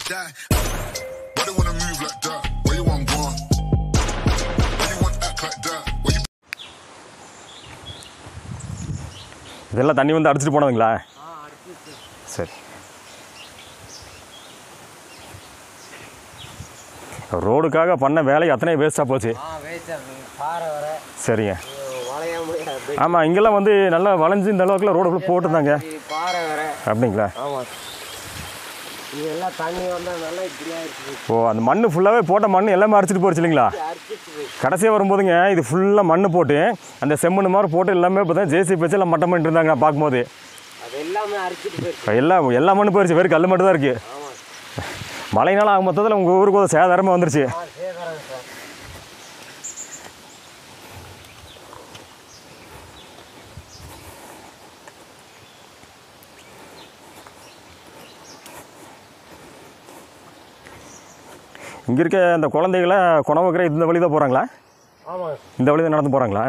die. Why they wanna move like that? Where you want go? Why you want act like that? Where you? இதெல்லாம் தண்ணி வந்து அடிச்சிட்டு போனதுங்களா? சரி. ரோடுக்காக பண்ண வேலை அத்தனை வேஸ்ட்டாக போச்சு. சரிங்க. ஆமாம், இங்கெல்லாம் வந்து நல்லா வளைஞ்சு இந்த அளவுக்குலாம் ரோடு போட்டுருந்தாங்க. அப்படிங்களா? ஓ, அந்த மண் ஃபுல்லாகவே போட்ட மண் எல்லாமே அடிச்சிட்டு போச்சு இல்லைங்களா? கடைசியாக வரும்போதுங்க இது ஃபுல்லாக மண் போட்டு அந்த செம்மண் மாதிரி போட்டு எல்லாமே இப்போ தான் ஜேசிபி வச்சு எல்லாம் மட்டம் பண்ணிட்டு இருந்தாங்க. பார்க்கும்போது எல்லா மண்ணு போயிடுச்சு, வெறும் கல் மட்டும் தான் இருக்குது. மழைனால ஆக மொத்தத்தில் உங்கள் ஊருக்கு ஒரு சேதாரமாக வந்துருச்சு. இங்கே இருக்க அந்த குழந்தைகளை குணவக்கிற இந்த வழி தான் போகிறாங்களா? இந்த வழி தான் நடந்து போகிறாங்களா?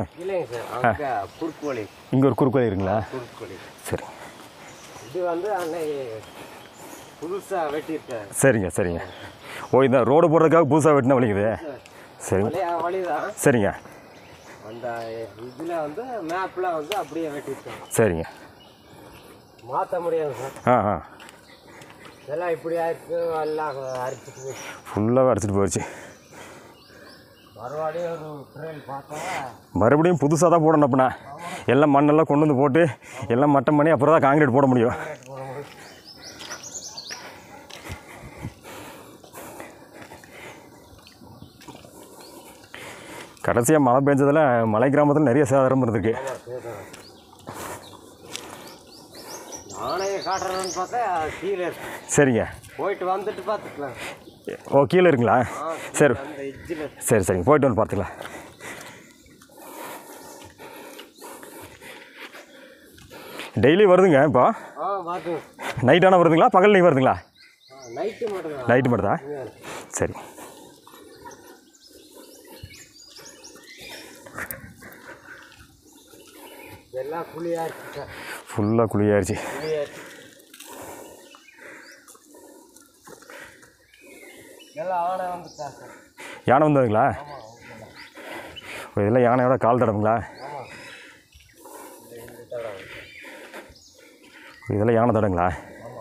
இங்கே ஒரு குறுக்கு வழி இருக்குங்களா? சரி. இது வந்து புதுசாக வெட்டியிருக்கேன். சரிங்க சரிங்க. ஓ, இந்த ரோடு போடுறதுக்காக புதுசாக வெட்டின வழிக்குது. சரிங்க சரிங்க. அந்த இதில் வந்து மேப்பில் வந்து அப்படியே வெட்டியிருக்கேன். சரிங்க. மாற்ற முடியாது சார். ஆ. இதெல்லாம் இப்படி ஆயிடுச்சு, எல்லாம் அரிச்சிட்டு போயிடுச்சு, ஃபுல்லாகவே அடிச்சிட்டு போயிடுச்சு. மறுபடியும் புதுசாக தான் போடணும். அப்படின்னா எல்லாம் மண்ணெல்லாம் கொண்டு வந்து போட்டு எல்லாம் மட்டம் பண்ணி அப்புறம் தான் காங்கிரீட் போட முடியும். கடைசியாக மழை பெஞ்சதில் மலை கிராமத்தில் நிறைய சேதாரம் இருந்திருக்கு. சரிங்க. போயிட்டு வந்துட்டு பார்த்துக்கலாம். ஓ, கீழே இருக்குங்களா? சரி சரி சரிங்க, போயிட்டு வந்து பார்த்துக்கலாம். டெய்லி வருதுங்க இப்போ? நைட் ஆனால் வருதுங்களா, பகல்லையும் வருதுங்களா? நைட்டு மட்டும் தான். சரி. ஃபுல்லாக குழியாயிருச்சு. யானை வந்ததுங்களா? இதெல்லாம் யானையோட கால் தடவுங்களா? இதெல்லாம் யானை தடங்களா?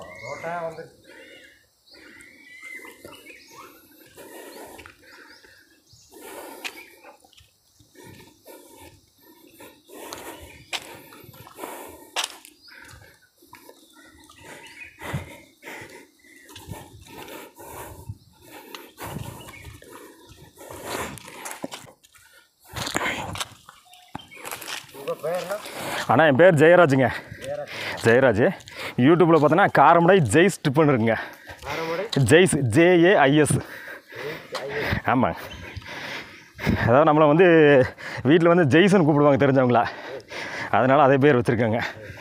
அண்ணா, என் பேர் ஜெயராஜுங்க. ஜெயராஜ். யூடியூப்பில் பார்த்தோன்னா காரமடை ஜெய்ஸ் ட்ரிப்புன்னு இருக்குங்க. ஜெய்ஸ், JAIS. ஆமாங்க. அதாவது நம்மளை வந்து வீட்டில் வந்து ஜெய்ஸ்ன்னு கூப்பிடுவாங்க தெரிஞ்சவங்களா, அதனால் அதே பேர் வச்சுருக்காங்க.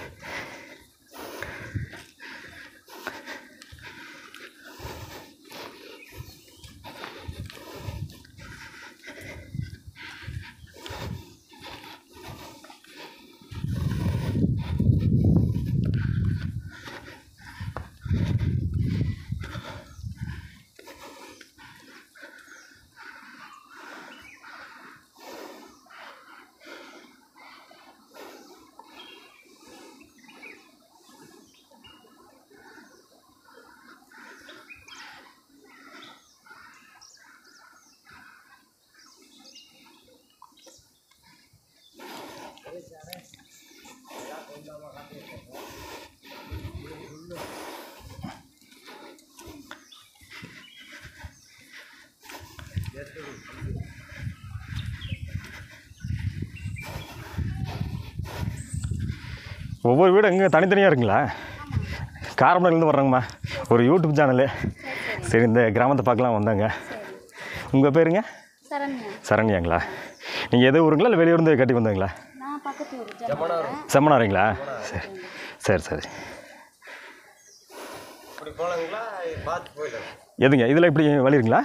ஒவ்வொரு வீடும் எங்கே தனித்தனியாக இருக்குங்களா? காரமடையிலேருந்து வர்றாங்கம்மா, ஒரு யூடியூப் சேனலு. சரி, இந்த கிராமத்தை பார்க்கலாம் வந்தாங்க. உங்கள் பேருங்க? சரண்யாங்களா? நீங்கள் எது ஊருங்களா இல்லை வெளியூர்ந்து கட்டி வந்தாங்களா? செம்மனாருங்களா? சரி சரி சரி. எதுங்க இதில் இப்படி வழி இருக்குங்களா?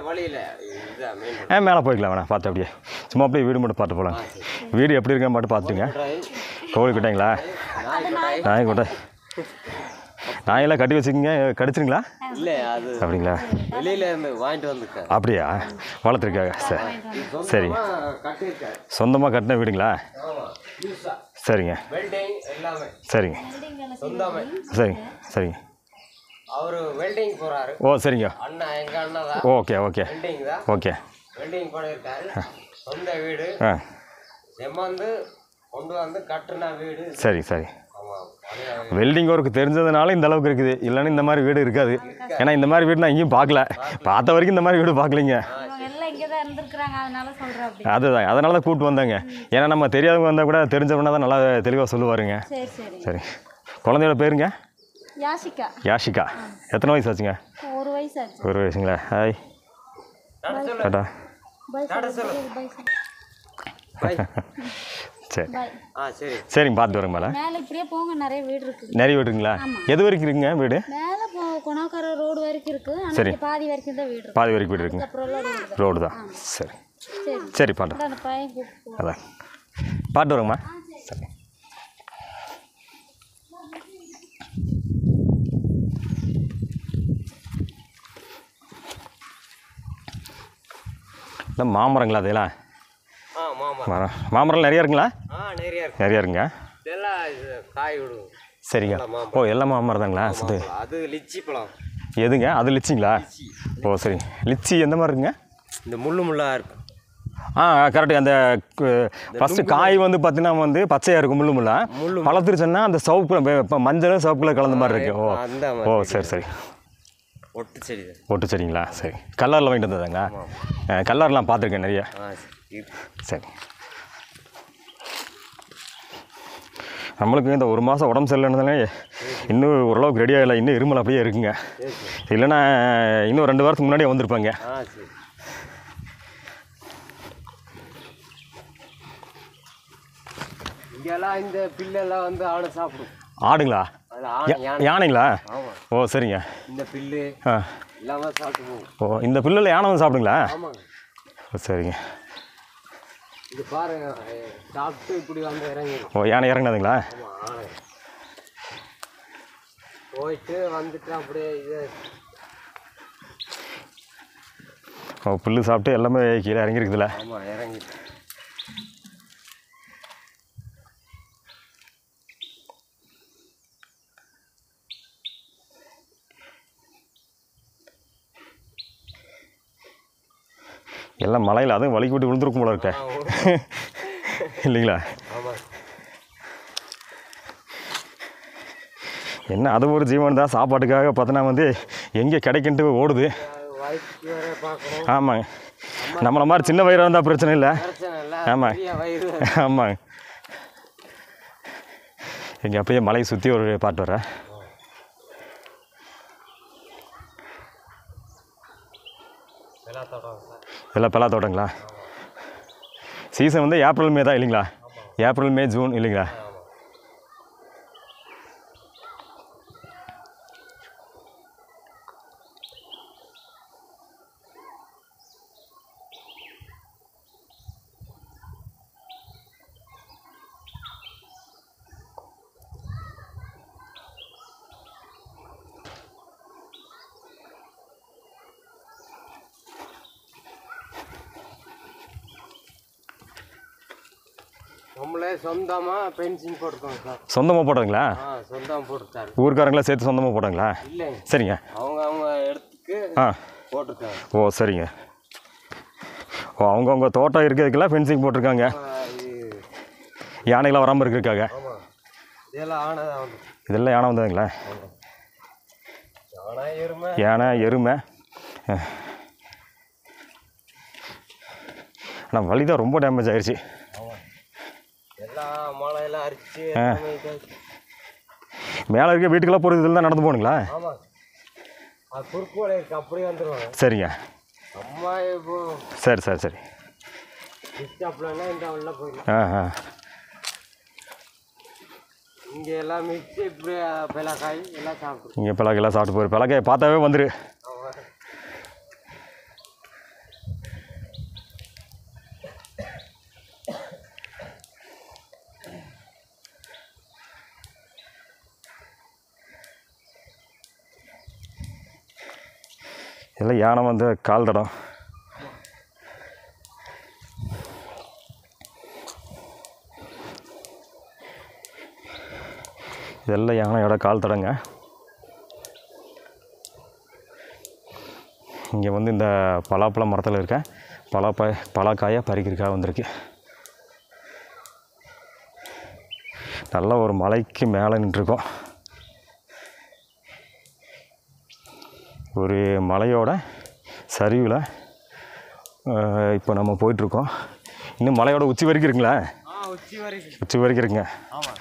மேலே போய்க்கலாம் வேணா, பார்த்து அப்படியே சும்மா அப்படியே வீடு மட்டும் பார்த்து போகலாம். வீடு எப்படி இருக்குன்னு மட்டும் பார்த்துட்டுங்க. கோவில் கிட்டேங்களா? நாயக்கோட்டை. நாயெல்லாம் கட்டி வச்சுக்கிங்க, கடிச்சிருங்களா? இல்லை, அது அப்படிங்களா? வெளியில இருந்து வாங்கிட்டு வந்துருக்காரு. அப்படியா? வளர்த்துருக்காங்க. சரி சரிங்க. கட்டியிருக்காரு. சொந்தமாக கட்டின வீடுங்களா? சரிங்க வெல்டிங் எல்லாமே சரிங்க சொந்தமே. சரிங்க சரிங்க. அவரு வெல்டிங் போறாரு. ஓ சரிங்க. அண்ணா எங்க அண்ணா தான் ஓகே ஓகே வெல்டிங் தான். ஓகே. வெல்டிங் பண்ணியிருக்காரு. சொந்த வீடு ஆ செம்மந்து கொண்டு வந்து கட்டுன வீடு. சரி சரி. ஆமாம், வெல்டிங் ஒர்க் தெரிஞ்சதுனால இந்த அளவுக்கு இருக்குது, இல்லைன்னா இந்த மாதிரி வீடு இருக்காது. ஏன்னா இந்த மாதிரி வீடு நான் எங்கேயும் பார்க்கல, பார்த்த வரைக்கும் இந்த மாதிரி வீடு பார்க்கலைங்க. அதுதான், அதனால தான் கூப்பிட்டு வந்தாங்க. ஏன்னா நம்ம தெரியாதவங்க வந்தால் கூட தெரிஞ்சவனா தான் நல்லா தெளிவாக சொல்லுவாருங்க. சரி. குழந்தையோட பேருங்க? யாஷிகா. யாஷிகா. எத்தனை வயசு ஆச்சுங்க? 1 வயசு ஆச்சு. 1 வயசுங்களா? ஹாய் டாடா. சரி சரி சரிங்க, பார்த்து வரேங்க. மேலே மேலே இப்படியே போங்க, நிறைய வீடு இருக்கு. நிறைய வீடு இருக்குங்களா? எது வரைக்கும் இருக்குங்க வீடு? மேலே கொணாக்கார ரோடு வரைக்கும் இருக்கு. சரி, பாதி வரைக்கும் தான் வீடு. பாதி வரைக்கும் வீடு இருக்குங்க. ரோடு தான். சரி சரி, பாட்டு அந்த பையன் கூப்பிட்டு அதான் பாட்டு வரேங்கம்மா. சரி. இல்லை மாமரங்களா அதெல்லாம்? மரம், மாமரம் நிறையா இருக்குங்களா? நிறையா இருக்குங்க. இதெல்லாம் காய் விடும். சரிங்க. ஓ எல்லாம் மாமரம் தாங்களா? சரி. அது லிச்சி பழம். எதுங்க அது? லிச்சிங்களா? ஓ சரி. லிச்சி எந்த மாதிரி இருக்குங்க? இந்த முள்ளாக இருக்கும். கரெக்டு. அந்த ஃபஸ்ட்டு காய் வந்து பார்த்தீங்கன்னா வந்து பச்சையாக இருக்கும், முள்ளு பழத்துருச்சுன்னா அந்த சிவப்பு மஞ்சளும் சிவப்பு கலர் கலந்த மாதிரி இருக்கு. ஓ சரி சரி. ஒட்டு செடி. ஒட்டு செடிங்களா? சரி. கலரில் வாங்கிட்டு வந்ததாங்க? கலர்லாம் பார்த்துருக்கேன் நிறைய. சரி. நம்மளுக்கு இந்த 1 மாதம் உடம்பு சரியில்லைன்னதாலே இன்னும் ஓரளவுக்கு ரெடி ஆகலை, இன்னும் இருமல் அப்படியே இருக்குங்க. இல்லைன்னா இன்னும் 2 வாரத்துக்கு முன்னாடியே வந்திருப்பாங்க. இங்கெல்லாம் இந்த பில்லெல்லாம் வந்து ஆடை சாப்பிடும். ஆடுங்களா? யானைங்களா? ஓ சரிங்க. இந்த பில்லு எல்லாமே சாப்பிட்டு. ஓ இந்த பில்லில் யானை வந்து சாப்பிடுங்களா? ஓ சரிங்க. இது பாருங்க, சாப்பிட்டு இப்படி வந்து இறங்கிடும். ஓ யானை இறங்கினதுங்களா? போயிட்டு வந்துட்டு அப்படியே இது. ஓ புல்லு சாப்பிட்டு எல்லாமே கீழே இறங்கிருக்குதுல்ல? ஆமாம், இறங்கிட்டு. எல்லாம் மலையில் அதுவும் வலிக்கு விட்டு விழுந்துருக்கும் போல இருக்க இல்லைங்களா? என்ன அது ஒரு ஜீவன் தான். சாப்பாட்டுக்காக பார்த்தோன்னா வந்து எங்கே கிடைக்குன்ட்டு ஓடுது. ஆமாங்க. நம்மளை மாதிரி சின்ன வயிறாக இருந்தால் பிரச்சனை இல்லை. ஆமாங்க ஆமாங்க. எங்கள் அப்பயே மலையை சுற்றி ஒரு பாட்டு வர்றேன். எல்லாம் பலா தோட்டங்களா? சீசன் வந்து ஏப்ரல் மே தான் இல்லைங்களா? ஏப்ரல் மே ஜூன் இல்லைங்களா? நம்மளே சொந்தமாக பென்சிங் போட்டுருக்கோம் சார். சொந்தமாக போடுறீங்களா? சொந்தமாக போட்டுருக்காரு. ஊருக்காரங்களா சேர்த்து சொந்தமாக போடுறீங்களா? இல்லை சரிங்க. அவங்க இடத்துக்கு போட்டிருக்காங்க. ஓ சரிங்க. ஓ அவங்கவுங்க தோட்டம் இருக்கிறதுக்கெல்லாம் ஃபென்சிங் போட்டிருக்காங்க, யானைகளாம் வராமல் இருக்கிறதுக்காக. இதெல்லாம் யானை வந்ததுங்களா? யானை எருமை. ஆனால் வழி தான் ரொம்ப டேமேஜ் ஆயிடுச்சு. மேலே இருக்க வீட்டுக்கெல்லாம் போகிறது இதில் தான் நடந்து போகணுங்களா? சரிங்க. சரி சரி சரி. இங்கே எல்லாம் மிக்சி இப்படி பிளக்காய் எல்லாம் சாப்பிட்டு. இங்கே பிளக்காயெல்லாம் சாப்பிட்டு போயிரு. பிளக்காய் பார்த்தாவே வந்துரு. இதெல்லாம் யானை வந்து கால் தடம். இதெல்லாம் யானையோட கால் தடங்க. இங்கே வந்து இந்த பலாப்பழம் மரத்தில் இருக்க பலாக்காயை பறிக்கிறதுக்காக வந்திருக்கு. நல்ல ஒரு மலைக்கு மேலே நின்றுருக்கோம். ஒரு மலையோட சரிவில் இப்போ நம்ம போயிட்டுருக்கோம். இன்னும் மலையோட உச்சி வரைக்கும் இருக்குங்களா? உச்சி வரைக்கும் இருக்குங்க. ஆமாம்.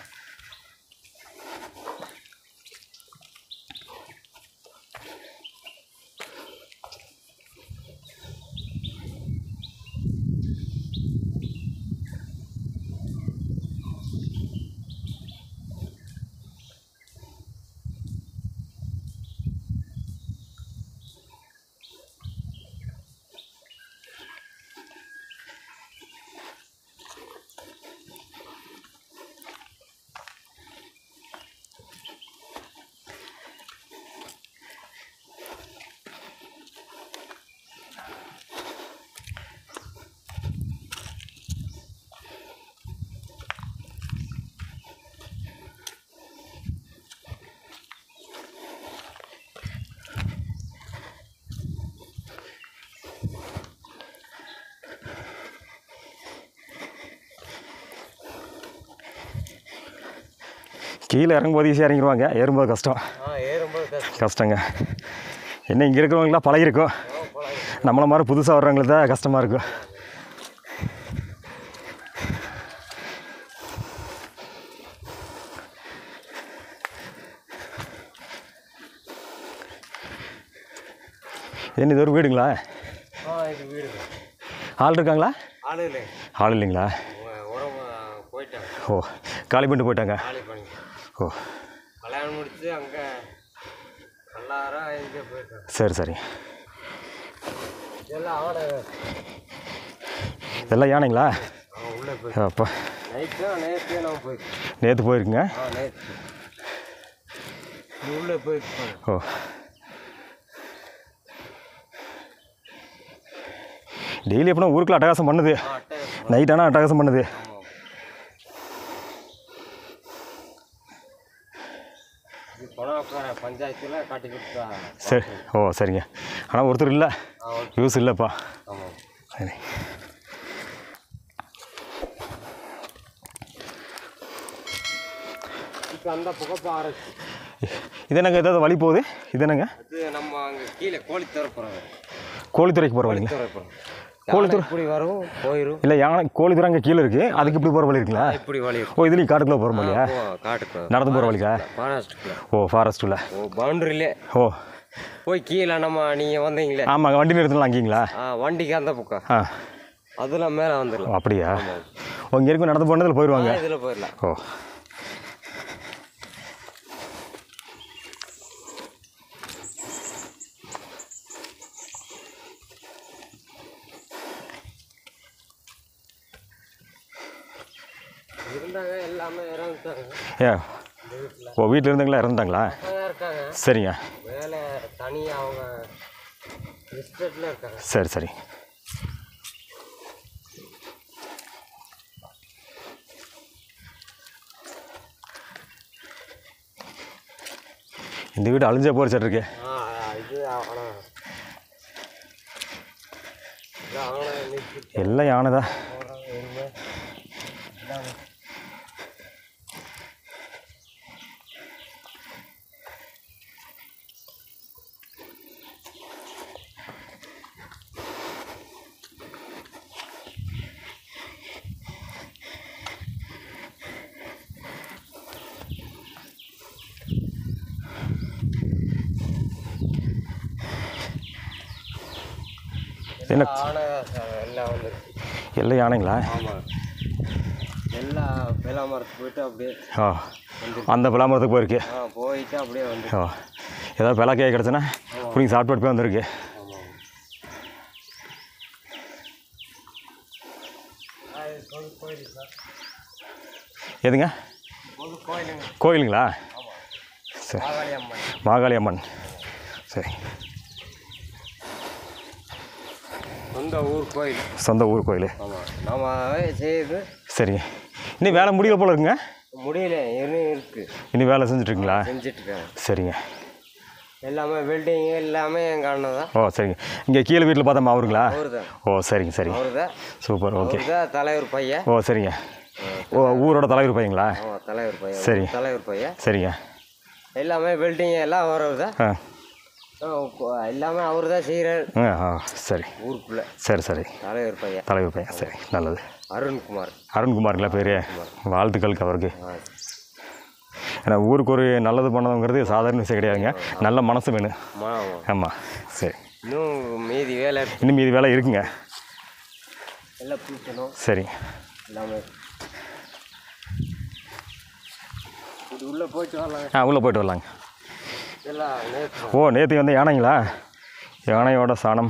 கீழே இறங்கும்போது ஈஸியாக இறங்கிடுவாங்க, ஏறும்போது கஷ்டம். ஏறும்போது கஷ்டங்க. என்ன இங்கே இருக்கிறவங்களாம் பழகிருக்கும், நம்மளை மாதிரி புதுசாக வர்றவங்களுக்கு தான் கஷ்டமாக இருக்கும். என்ன இது ஒரு வீடுங்களா? இது வீடு. ஆள் இருக்காங்களா? ஆளு இல்லை. ஆள் இல்லைங்களா? போயிட்டாங்க. ஓ, காலி பண்ணிட்டு போயிட்டாங்க. காலி பண்ணி. ஓ, கல்யாணம் முடிச்சு அங்கே எல்லாரும் இங்கே போயிட்டாங்க. சரி சரி. இதெல்லாம் ஆடை. இதெல்லாம் யானைங்களா? உள்ளே போய் அப்போ நேற்று நான் போயிருக்கேன். நேற்று போயிருக்குங்க. நேற்று உள்ளே போயிருக்கேன். ஓ, டெய்லி எப்படின்னா ஊருக்குள்ள அட்டகாசம் பண்ணுது, நைட் ஆனால் அட்டகாசம் பண்ணுது. பஞ்சாயத்தில் காட்டி கொடுத்தா. சரி. ஓ சரிங்க. ஆனால் ஒருத்தர் இல்லை, யூஸ் இல்லைப்பா. ஆமாம். சரி. இப்போ அந்த புகைப்பாறை இது என்னங்க, ஏதாவது வழி போகுது? இது என்னங்க? அது நம்ம அங்கே கீழே கோழித்துறை போகிறாங்க. கோழித்துறைக்கு போகிற வழிங்க? கோழித்துறை இப்படி வரும் போயிடும். இல்லை, யானை கோழித்துறை அங்கே கீழே இருக்குது, அதுக்கு இப்படி போகிற வழி இருக்குங்களா? இப்படி வழி. ஓ, இதுலேயும் காட்டுக்குள்ளே போகிற வழியா? காட்டுக்கு நடந்து போகிற வழிக்கா? ஃபாரஸ்ட்டுக்குள்ள. ஓ, ஃபாரஸ்ட்டுல. ஓ, பவுண்டரியிலே. ஓ, போய் கீழே நம்ம நீங்கள் வந்தீங்களே. ஆமாங்க, வண்டி நிறுத்தலாம் அங்கேங்களா? வண்டிக்கு அந்த பக்கம். ஆ, அதெல்லாம் மேலே வந்துடலாம். அப்படியா? ஓ, இங்கே இருக்கும் நடந்து போனதில் போயிடுவாங்க. இதில் போயிடலாம். ஓ, இருந்தாங்க, எல்லாமே இறந்துட்டாங்க. ஏ, ஓ, வீட்டில் இருந்தவங்களா இறந்துட்டாங்களா? இருக்காங்க. சரிங்க. மேலே தனியாக அவங்க எஸ்டேட்டில் இருக்காங்க. சரி சரி. இந்த வீடு அழிஞ்சே போகிற இருக்கு. இது எல்லாம் யானைதான். என்ன எல்லாம் வந்துருக்கு. எல்லாம் யானைங்களா? ஆமாம். எல்லாம் பலா மரத்துக்கு போயிட்டு அப்படியே. ஆ, அந்த பலா மரத்துக்கு போயிருக்கு. போயிட்டு அப்படியே வந்து. ஓ, ஏதாவது பலாக்காய் கிடச்சுன்னா பிடிங்க சாப்பிட்டு போய் வந்திருக்கு. எதுங்க? கோயிலுங்களா? சரி, மாகாளி அம்மன். சரி. சொந்த ஊர் கோயில். சொந்த ஊர் கோயில். ஆமாம், நாம செய்யுது. சரிங்க. இன்னும் வேலை முடியல போல இருக்குங்க. முடியல, இன்னும் இருக்குது. இன்னும் வேலை செஞ்சுட்ருக்கீங்களா? செஞ்சிட்ருக்கேன். சரிங்க. எல்லாமே பில்டிங் எல்லாமே எங்கள் அண்ணன் தான். ஓ சரிங்க. இங்கே கீழே வீட்டில் பார்த்தோமா அவருங்களா? அவரு தான். ஓ சரிங்க சரிங்க. அவரு தான். சூப்பர். ஓகே. தலைவர் பையன். ஓ சரிங்க. ஓ ஊரோட தலைவர் பையங்களா? ஆமாம், தலைவர் பையன். சரிங்க. தலைவர் பையன். சரிங்க. எல்லாமே பில்டிங் எல்லாம் அவர் தான். ஆ எல்லாமே அவர் தான் செய்கிறார். ஆ சரி. ஊருக்குள்ளே. சரி சரி. தலைவர் பையன். தலைவர் பையன். சரி, நல்லது. அருண்குமார். அருண்குமாருங்களா பேர்? வாழ்த்துக்களுக்கு அவருக்கு. ஏன்னா ஊருக்கு ஒரு நல்லது பண்ணதுங்கிறது சாதாரண விஷயம் கிடையாதுங்க. நல்ல மனசு வேணும். ஆமாம். சரி. இன்னும் மீதி வேலை இருக்கு. இன்னும் மீதி வேலை இருக்குங்க. எல்லாம் பூச்சணும். சரி. எல்லாமே இது உள்ளே போயிட்டு வரலாங்க. உள்ளே போயிட்டு வரலாங்க. எல்லாம் நேற்று. ஓ நேற்று வந்து யானைங்களா? யானையோட சாணம்.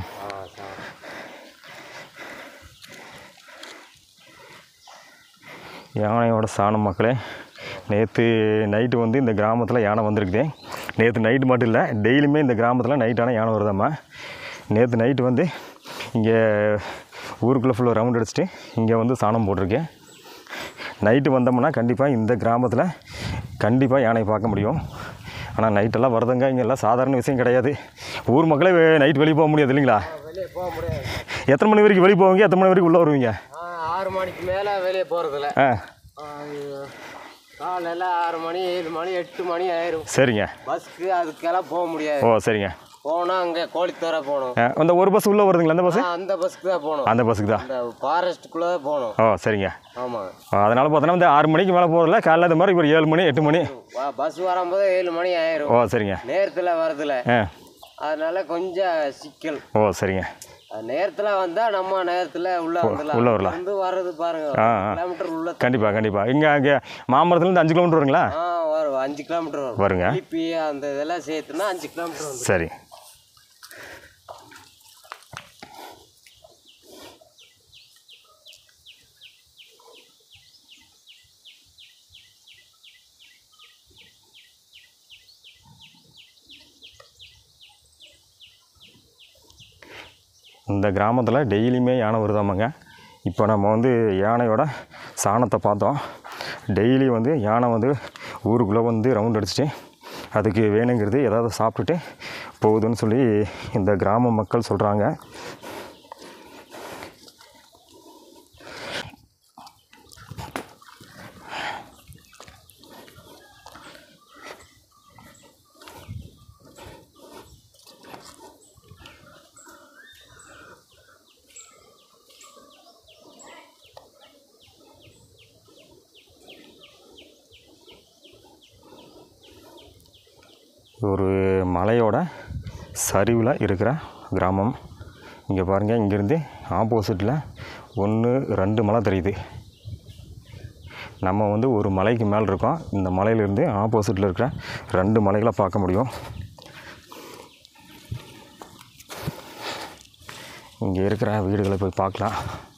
யானையோட சாணம் மக்களே. நேற்று நைட்டு வந்து இந்த கிராமத்தில் யானை வந்திருக்குது. நேற்று நைட்டு மட்டும் இல்லை, டெய்லியுமே இந்த கிராமத்தில் நைட்டான யானை வருதாம்மா. நேற்று நைட்டு வந்து இங்கே ஊருக்குள்ளே ஃபுல்லாக ரவுண்ட் அடிச்சுட்டு இங்கே வந்து சாணம் போட்டிருக்கேன். நைட்டு வந்தோம்னா கண்டிப்பாக இந்த கிராமத்தில் கண்டிப்பாக யானையை பார்க்க முடியும். ஆனால் நைட்டெல்லாம் வருதுங்க. இங்கெல்லாம் சாதாரண விஷயம் கிடையாது. ஊர் மக்களே நைட் வெளியே போக முடியாது இல்லைங்களா? வெளியே போக முடியாது. எத்தனை மணி வரைக்கும் வெளியே போவீங்க? எத்தனை மணி வரைக்கும் உள்ளே வருவீங்க? 6 மணிக்கு மேலே வெளியே போகிறதில்ல. காலையில் 6 மணி 7 மணி 8 மணி ஆயிரும். சரிங்க. பஸ்ஸுக்கு அதுக்கெல்லாம் போக முடியாது. ஓ சரிங்க. போனால் அங்கே கோழித்தோரை போகணும். அந்த ஒரு பஸ் உள்ளே வருதுங்களா? அந்த பஸ்? அந்த பஸ்ஸுக்கு தான் போகணும். அந்த பஸ்ஸுக்கு தான். அந்த ஃபாரஸ்ட்டுக்குள்ளே தான் போகணும். ஓ சரிங்க. ஆமாம். அதனால் பார்த்தோன்னா இந்த 6 மணிக்கு மேலே போகிறதில்ல. காலையில் இந்த மாதிரி ஒரு 7 மணி 8 மணி பஸ் வரும்போது 7 மணி ஆயிரும். ஓ சரிங்க. நேரத்தில் வரதில்ல. அதனால கொஞ்சம் சிக்கல். ஓ சரிங்க. நேரத்தில் வந்தால் நம்ம நேரத்தில் உள்ளே வரலாம். வந்து வர்றது பாருங்க, கிலோமீட்டர் உள்ள. கண்டிப்பாக. இங்கே மாமரத்துலேருந்து 5 கிலோமீட்டர் வருங்களா? வரும். 5 கிலோமீட்டர் வரும். வருங்க. திருப்பி அந்த இதெல்லாம் சேர்த்துனா 5 கிலோமீட்டர் வரும். சரி. இந்த கிராமத்தில் டெய்லியுமே யானை வருதாமாங்க. இப்போ நம்ம வந்து யானையோட சாணத்தை பார்த்தோம். டெய்லி வந்து யானை வந்து ஊருக்குள்ளே வந்து ரவுண்ட் அடிச்சுட்டு அதுக்கு வேணுங்கிறது ஏதாவது சாப்பிட்டுட்டு போகுதுன்னு சொல்லி இந்த கிராம மக்கள் சொல்கிறாங்க. ஒரு மலையோட சரிவில் இருக்கிற கிராமம். இங்கே பாருங்கள், இங்கேருந்து ஆப்போசிட்டில் 1 2 மலை தெரியுது. நம்ம வந்து ஒரு மலைக்கு மேலே இருக்கோம். இந்த மலையிலேருந்து ஆப்போசிட்டில் இருக்கிற 2 மலைகளை பார்க்க முடியும். இங்கே இருக்கிற வீடுகளை போய் பார்க்கலாம்.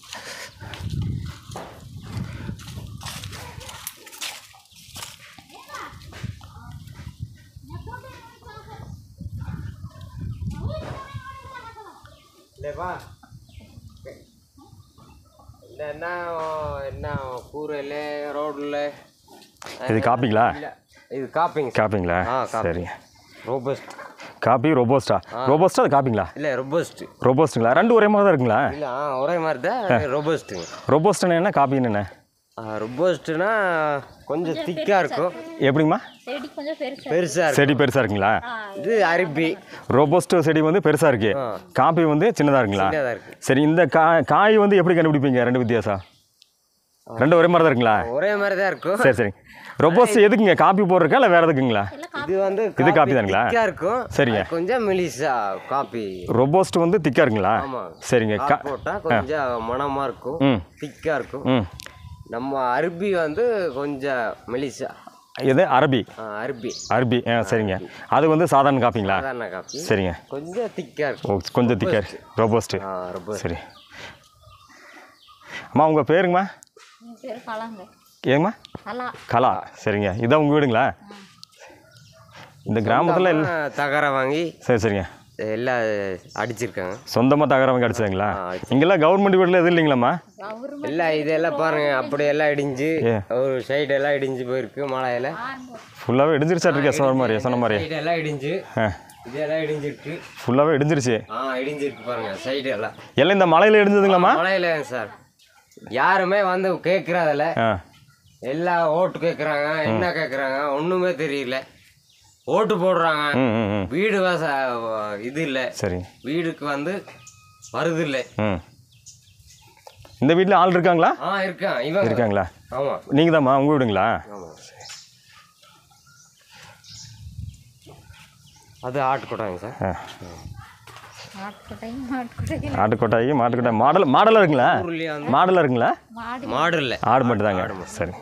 என்ன கூரையில் ரோடில் இது காப்பிங்களா? இது காப்பிங்களா? சரிங்க. Robust coffee. ரொபோஸ்டா? அது காப்பிங்களா? இல்லை, ரொபோஸ்ட்டுங்களா? 2 ஒரே மாதிரி தான் இருக்குங்களா? இல்லை, ஒரே மாதிரி தான். ரொபஸ்ட்டுங்க. ரொபோஸ்ட்னா என்ன, காப்பின்னு என்ன? ரொபஸ்ட்னா கொஞ்சம் திக்காக இருக்கும். எப்படிங்கம்மா? செடி கொஞ்சம் பெருசாக செடி பெருசாக இருக்குங்களா? இது அரபி. ரொபோஸ்ட் செடி வந்து பெருசாக இருக்கு, காப்பி வந்து சின்னதாக இருக்குங்களா? சரி. இந்த காய் வந்து எப்படி கண்டுபிடிப்பீங்க? 2 வித்தியாசம்? 2 ஒரே மாதிரி தான் இருக்குங்களா? ஒரே மாதிரி தான் இருக்கும். சரி. ரொபோஸ்ட் எதுக்குங்க? காப்பி போடுறதுக்கா இல்லை வேறு எதுக்குங்களா? இது வந்து இது காப்பி தானுங்களா? திக்காக இருக்கும். சரிங்க. கொஞ்சம் மெலிசா காப்பி. ரொபோஸ்ட் வந்து திக்காக இருக்குங்களா? சரிங்க. போட்டால் கொஞ்சம் மணமாக இருக்கும், திக்காக இருக்கும். நம்ம அரபி வந்து கொஞ்சம் மெலிசா. இது அரபி. அரபி. சரிங்க. அது வந்து சாதாரண காப்பிங்களா? சாதாரண காப்பி. சரிங்க. கொஞ்சம் திக்காக இருக்கும். கொஞ்சம் திக்காக இருக்கு. ரொபோஸ்ட். சரி. அம்மா உங்கள் பேருங்கம்மா? ஏங்கம்மா? கலா. சரிங்க. இதான் உங்கள் வீடுங்களா? இந்த கிராமத்தில் தகரம் வாங்கி. சரிங்க. எல்லாம் அடிச்சிருக்காங்க. சொந்தமாக தகரவங்க அடிச்சாங்களா? இங்கெல்லாம் கவர்மெண்ட் வீட்டில் எதுவும் இல்லைங்களாம்மா? எல்லாம் இதெல்லாம் பாருங்க அப்படியெல்லாம் இடிஞ்சு ஒரு சைடெல்லாம் இடிஞ்சு போயிருக்கு மழையில். ஃபுல்லாகவே இடிஞ்சிருச்சாட்டிருக்கேன் சொன்ன மாதிரி. சைடெல்லாம் இடிஞ்சு இதெல்லாம் இடிஞ்சிருக்கு. ஃபுல்லாகவே இடிஞ்சிருச்சு. இடிஞ்சிருக்கு பாருங்க சைடு எல்லாம். எல்லாம் இந்த மழையில் இடிஞ்சதுங்களாம்மா? மழையில சார் யாருமே வந்து கேட்குறதில்ல. எல்லாம் ஓட்டு கேட்குறாங்க, என்ன கேட்குறாங்க ஒன்றுமே தெரியல. ஓட்டு போடுறாங்க, வீடு இது இல்லை. சரி, வீடுக்கு வந்து வருது இல்லை. இந்த வீட்டில் ஆள் இருக்காங்களா? இருக்கான். இவங்க இருக்காங்களா? ஆமாம். நீங்கள் தான்மா உங்கள் வீடுங்களா? ஆமாம். அது ஆட்டுக்கொட்டாங்க சார். ஆட்டுக்கொட்டாயி மாட்டுக்கொட்டாய் மாடலாக இருக்குங்களா? மாடலாக இருக்குங்களா? மாடு இல்லை, ஆடு மட்டும் தாங்க. சரி,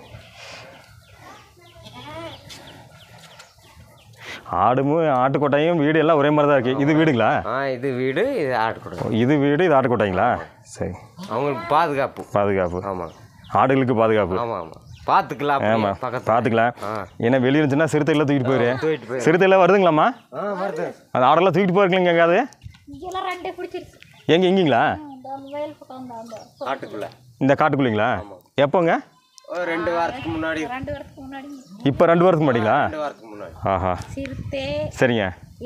ஆடும் ஆட்டுக்கொட்டாயும் வீடு எல்லாம் ஒரே மாதிரி தான் இருக்குது. இது வீடுங்களா? இது வீடு, இது ஆட்டுக்கொட்டாய். இது வீடு, இது ஆட்டுக்கொட்டாய்ங்களா? சரி, அவங்களுக்கு பாதுகாப்பு. ஆமாம், ஆடுகளுக்கு பாதுகாப்பு. ஆமாம் ஆமாம், பார்த்துக்கலாம். ஆமாம், பார்த்துக்கலாம். ஏன்னா வெளியே இருந்துச்சுன்னா சிறுத்தையெல்லாம் தூக்கிட்டு போயிரு. சிறுத்தையெல்லாம் வருதுங்களாம்மா? வருது. அது ஆடெல்லாம் தூக்கிட்டு போயிருக்கீங்க எங்காவது? எங்கீங்களா? காட்டுக்குள்ள. இந்த காட்டுக்குள்ளீங்களா? எப்போங்க? 2 வாரத்துக்கு முன்னாடி. இப்போ 2 வாரத்துக்கு முன்னாடிங்களா? 2 வாரத்துக்கு முன்னாடி. ஆஹா, சரிங்க.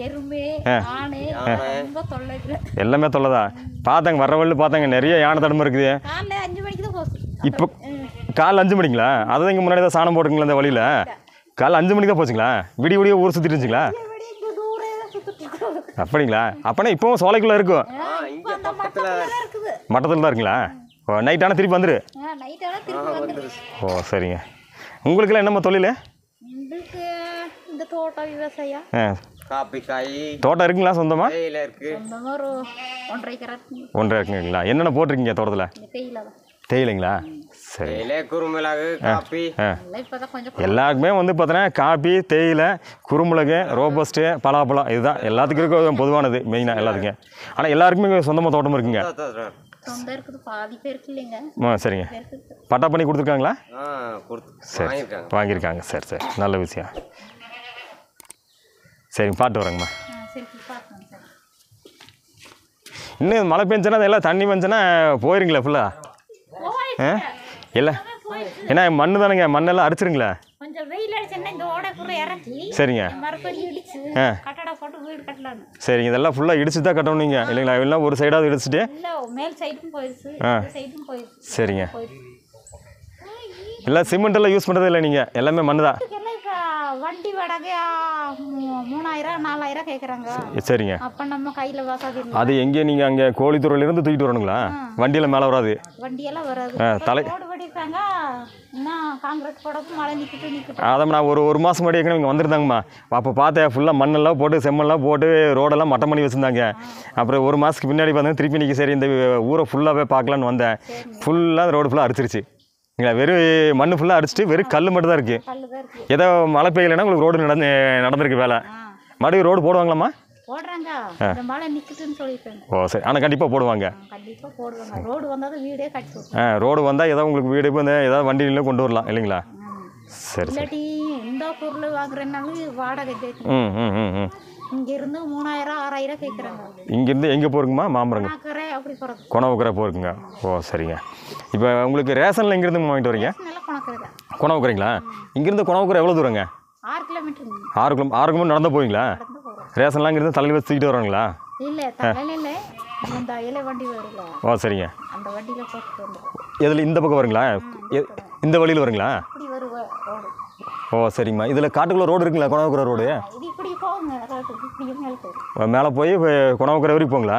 எல்லாமே தொல்லைதான். பார்த்தாங்க வர வழியில் பார்த்தாங்க நிறைய யானை தடமை இருக்குது. இப்போ காலைல 5 மணிங்களா? அதுதான் இங்கே முன்னாடி தான் சாணம் போட்டுங்களா இந்த வழியில்? காலைல 5 மணிக்கு தான் போச்சுங்களா? விடிய ஊர் சுற்றிட்டு இருந்துச்சுங்களா? அப்படிங்களா? அப்போனா இப்போவும் சோலைக்குள்ளே இருக்கும். மட்டத்தில் தான் இருக்குங்களா? ஓ, நைட் ஆனால் திருப்பி வந்துடு. ஓ, சரிங்க. உங்களுக்கெல்லாம் என்னம்மா தொழில்? காப்பி காய் தோட்டம் இருக்குங்களா? சொந்தமாக? இருக்கு. 1.5 இருக்குங்களா? என்னென்ன போட்டிருக்கீங்க தோட்டத்தில்? தேயிலைங்களா? சரி, குறுமிளகு, காப்பி. எல்லாருக்குமே வந்து பார்த்தோன்னா காப்பி, தேயிலை, குறுமிளகு, ரோபஸ்ட்டு, பலாப்பழம் இதுதான் எல்லாத்துக்கும் இருக்க பொதுவானது மெயினாக எல்லாத்துக்கும். ஆனால் எல்லாருக்குமே சொந்தமாக தோட்டம் இருக்குங்க. சரிங்க. பட்டா பண்ணி கொடுத்துருக்காங்களா? சரி, வாங்கியிருக்காங்க. சரி சரி, நல்ல விஷயம். சரிங்க, பாட்டு வரேங்கம்மா. இன்னும் மழை பெஞ்சுன்னா எல்லாம் தண்ணி பெஞ்சுன்னா போயிருங்களா ஃபுல்லாக? இல்லை, ஏன்னா மண்ணு தானுங்க, மண்ணெல்லாம் அடிச்சிருங்களா? சரிங்க. சரிங்க, இதெல்லாம் ஃபுல்லாக இடிச்சு தான் கட்டணும் நீங்கள் இல்லைங்களா? எல்லாம் ஒரு சைடாவது இடிச்சுட்டு. சரிங்க. எல்லாம் சிமெண்ட் எல்லாம் யூஸ் பண்ணுறது இல்லை நீங்கள், எல்லாமே மண்ணு தான். வண்டி வாடகை 3000 4000 கேட்குறாங்க. சரிங்க. அப்போ நம்ம கையில் வசதி. அது எங்கே நீங்கள் அங்கே கோழித்துறையிலேருந்து தூக்கிட்டு வரணுங்களா? வண்டியில் மேலே வராது? வண்டியெல்லாம் வராது. ரோடு வெடிப்பாங்க, இன்னும் காங்கிரீட் போடவும் மழை நிற்கிட்டு. அதான் நான் ஒரு மாதம் முன்னாடி ஏற்கனவே இங்கே வந்திருந்தாங்கம்மா. அப்போ பார்த்தேன் ஃபுல்லாக மண்ணெல்லாம் போட்டு செம்மல்லாம் போட்டு ரோடெல்லாம் மட்டம் பண்ணி வச்சுருந்தாங்க. அப்புறம் ஒரு மாதத்துக்கு பின்னாடி பார்த்தா திருப்பி நிற்க சரி இந்த ஊரை ஃபுல்லாகவே பார்க்கலான்னு வந்தேன். ஃபுல்லாக ரோடு ஃபுல்லாக அடிச்சிருச்சு. வெறும் மண் ஃபுல்லாக அடிச்சுட்டு வெறும் கல் மட்டும் தான் இருக்குது. ஏதோ மழை பெய்யலைன்னா உங்களுக்கு ரோடு நடந்திருக்கு வேலை. மறுபடியும் ரோடு போடுவாங்களாம்மா? போடுறாங்க, மழை நிற்குதுன்னு சொல்லியிருக்காங்க. ஓ சரி, ஆனால் கண்டிப்பாக போடுவாங்க. கண்டிப்பாக போடுவாங்க. ரோடு வந்தால் வீடே கட்டி. ரோடு வந்தால் ஏதாவது உங்களுக்கு வீடு இப்போ ஏதாவது வண்டியில கொண்டு வரலாம் இல்லைங்களா? சரி சரி. இந்த பொருள் வாங்குறதுனாலும் வாடகை. இங்கேருந்து 3000 6000 கேட்குறாங்க. இங்கேருந்து எங்கே போஇருக்குமா? மாமரங்க அப்படி போகிறது. குணவுக்கரை போஇருக்குங்க. ஓ சரிங்க. இப்போ உங்களுக்கு ரேஷனில் எங்கேருந்து வாங்கிட்டு வரீங்க? குணவுக்கரைங்களா? இங்கேருந்து குணவுக்கரை எவ்வளோ தூரங்க? 6 கிலோமீட்டர். 6 கிலோமீட்டர் நடந்து போவீங்களா? ரேஷன்லாம் இங்கேருந்து தலையில் வச்சு தூக்கிட்டு வருவாங்களா? இல்லை, தலையில் இந்த இலை வண்டி வருங்களா? ஓ சரிங்க. அந்த வண்டியில் போட்டு வந்துடும். எதில் இந்த பக்கம் வருங்களா? இந்த வழியில் வருங்களா? இப்படி வருவா ரோடு. ஓ சரிங்கம்மா. இதில் காட்டுக்குள்ளே ரோடு இருக்குங்களா? குணவுக்கரை ரோடு இப்படி போகுங்க. மேலே போய் குணவுக்கரை வரைக்கும் போங்களா?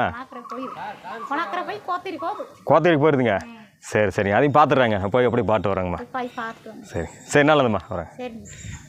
கோத்தகிரி போயிருதுங்க. சரி சரிங்க, அதையும் பார்த்துட்றாங்க. போய் எப்படி பாட்டு வராங்கம்மா. சரி சரி, நல்லதும்மா வரேன்.